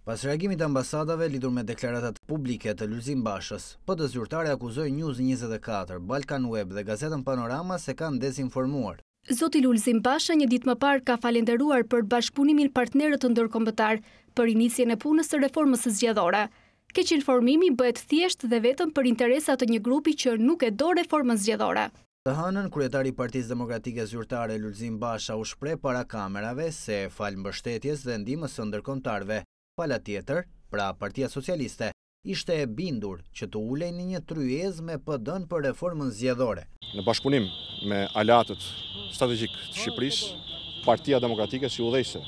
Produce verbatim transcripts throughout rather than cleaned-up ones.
Pas reagimit të ambasadave lidhur me deklaratat publike të Lulzim Bashës, P D zyrtare akuzoi News njëzet e katër, Balkan Web dhe gazetën Panorama se kanë dezinformuar. Zoti Lulzim Basha një ditë më parë ka falenderuar për bashkëpunimin partnerët të ndërkombëtar për inicjen e punës së reformës së zgjedhore. Keq informimi bëhet thjesht dhe vetëm për interesat të një grupi që nuk e do reformën zgjedhore. Të hënën, kryetari i Partisë Demokratike Zyrtare Lulzim Basha u shpreh para kamerave se fal mbështetjes dhe ndihmës së ndërkombëtarëve, pala tjetër, pra Partia Socialiste, ishte e bindur që të ulej në një tryezë me P D-n për reformën zgjedhore. Në bashkëpunim me aleatët strategjik të Shqipërisë, Partia Demokratike si udhëheqëse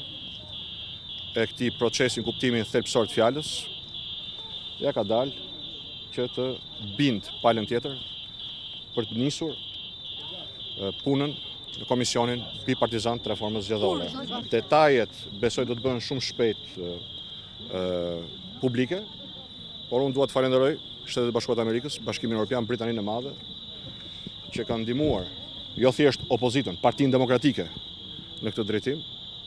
e këtij procesi në kuptimin thelbësor të fjalës, ja ka dalë që të bind palën tjetër për të nisur punën në komisionin bipartizan të reformës zgjedhore. Detajet besoj do të bëhen shumë shpejt publike, por unë dua të falenderoj Shtetet e Bashkuara të Amerikës, Bashkimin Evropian, Britaninë e Madhe, që kanë ndihmuar jo thjesht opozitën, Partinë Demokratike në këtë drejtim,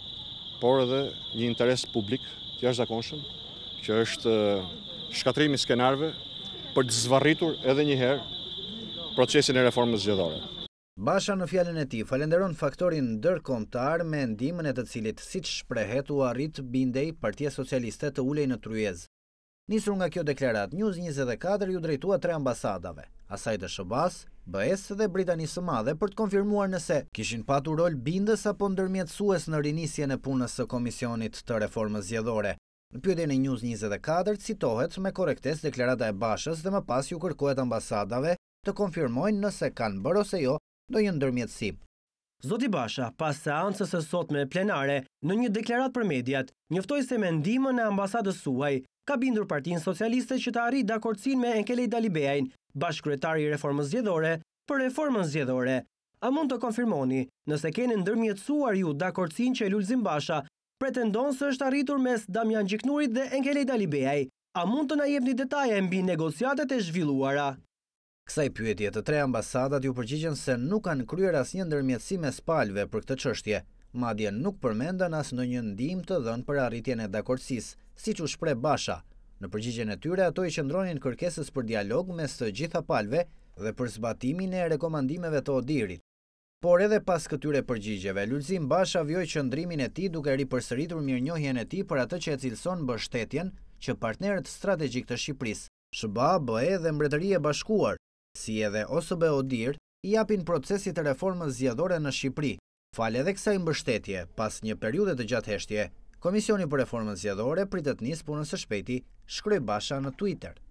por edhe një interes publik të jashtëzakonshëm, që është shkatrimi i skenarëve për të zvarritur edhe një herë procesin e reformës zgjedhore. Basha në fjalën e tij falenderon faktorin ndërkombëtar me ndihmën e të cilit, siç shprehet, u arrit bindej Partia Socialiste të ulej në tryezë. Nisur nga kjo deklaratë, News njëzet e katër ju drejtua tre ambasadave, asaj të S B A-s, B E-s dhe Britanisë së Madhe, për të konfirmuar nëse kishin patur rol bindës apo ndërmjetësues në rinisjen e punës së Komisionit të Reformës Zgjedhore. Në pyetjen e News njëzet e katër citohet me korrektesë deklarata e Bashës dhe më pas ju kërkohet ambasadave të konfirmojnë nëse kanë bërë ose jo ndonjë ndërmjetësim. Zoti Basha, pas seancës së sotme plenare, në një deklaratë për mediat, njoftoi se me ndihmën e ambasadës suaj ka bindur Partinë Socialiste që të arrijë dakordsinë me Enkelej Dalibeajin, bashkëkryetari i reformës zgjedhore, për reformën zgjedhore. A mund të konfirmoni nëse keni ndërmjetësuar ju dakordsinë që Lulzim Basha pretendon se është arritur mes Damian Gjiknurit dhe Enkelej Dalibeaj? A mund të na jepni detaje mbi negociatet e zhvilluara? Kësaj pyetje të tre ambasadat ju përgjigjen se nuk kanë kryer asnjë ndërmjetësim mes palëve për këtë çështje, madje nuk përmendën as ndonjë ndihmë të dhënë për arritjen e dakordësisë, siç u shpreh Basha. Në përgjigjen e tyre, ato i qëndronin kërkesës për dialog mes të gjitha palëve dhe për zbatimin e rekomandimeve të Odirit. Por edhe pas këtyre përgjigjeve, Lulzim Basha vjoi qëndrimin e tij duke ripërsëritur mirënjohjen e tij për atë që e cilëson mbështetjen që partnerët strategjik të Shqipërisë, S B A, B E dhe Mbretëria e Bashkuar, si edhe O S B Odir, i japin procesit të reformës zgjedhore në Shqipëri. Fal edhe kësaj mbështetje, pas një periudhe të gjatë heshtje, Komisioni për Reformën Zgjedhore pritet nis punën së shpejti, shkroi Basha në Twitter.